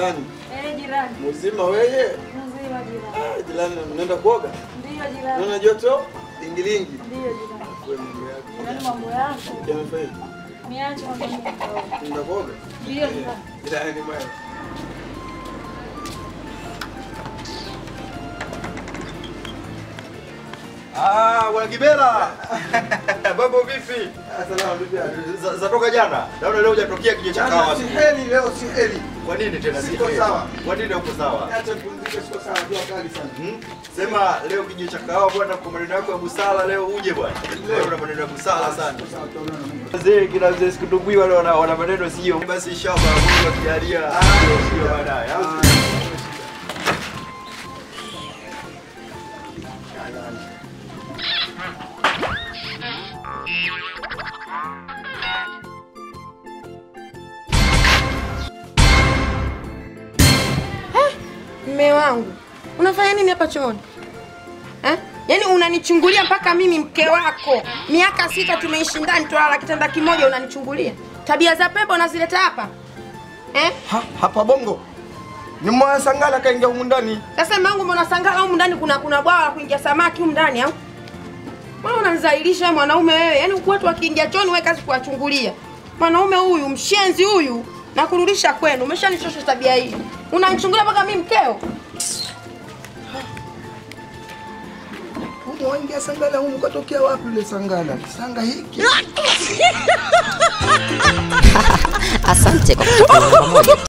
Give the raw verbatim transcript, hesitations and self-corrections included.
Jirani. Eh, jirani. Mzima wewe? Mzima jirani. Ah, jirani unaenda kuoga? Ndio jirani. Unaona joto? Lingilingi. Ndio jirani. Kwa mambo yako. Jirani mambo yako. Yanafanya. Niache mambo mengi. Unaenda kuoga? Ndio jirani. Jirani mwana. Ah, Bwana Kibela. Mambo vipi? Asalamu vipi? Zatoka jana. Naona leo hujatokea kije cha kawa. Si heli leo, si heli. Kwa nini tena si Siko heli? sawa. Kwa nini uko sawa? Acha kupumzika, siko sawa, jua kali sana. Hmm? Sema leo kije cha kawa bwana, kwa maneno yako ya busara leo uje bwana. Leo una maneno ya busara sana. Sawa, tutaona na Mungu. Wazee kila mzee sikutubui wale wana wana maneno sio. Basi inshallah Mungu akijalia sio baadaye. Mme wangu, unafanya nini hapa chooni? Eh? Yaani unanichungulia mpaka mimi mke wako. Miaka sita tumeishi ndani tulala kitanda kimoja unanichungulia. Tabia za pepo unazileta hapa. Eh? Ha, hapa bongo. Ni mwa Sangala kaingia humu ndani. Sasa mme wangu mbona Sangala humu ndani kuna kuna bwawa la kuingia samaki humu ndani au? Mbona unanizailisha mwanaume wewe? Yaani huku watu wakiingia chooni wewe kazi kuwachungulia. Mwanaume huyu, mshenzi huyu na kurudisha kwenu. Umeshanichosha tabia hii. Unanichungulia mpaka mimi mkeo. Humu waingia Sangala humu katokea wapi ile Sangala? Sanga hiki. Asante kwa kutupa pamoja.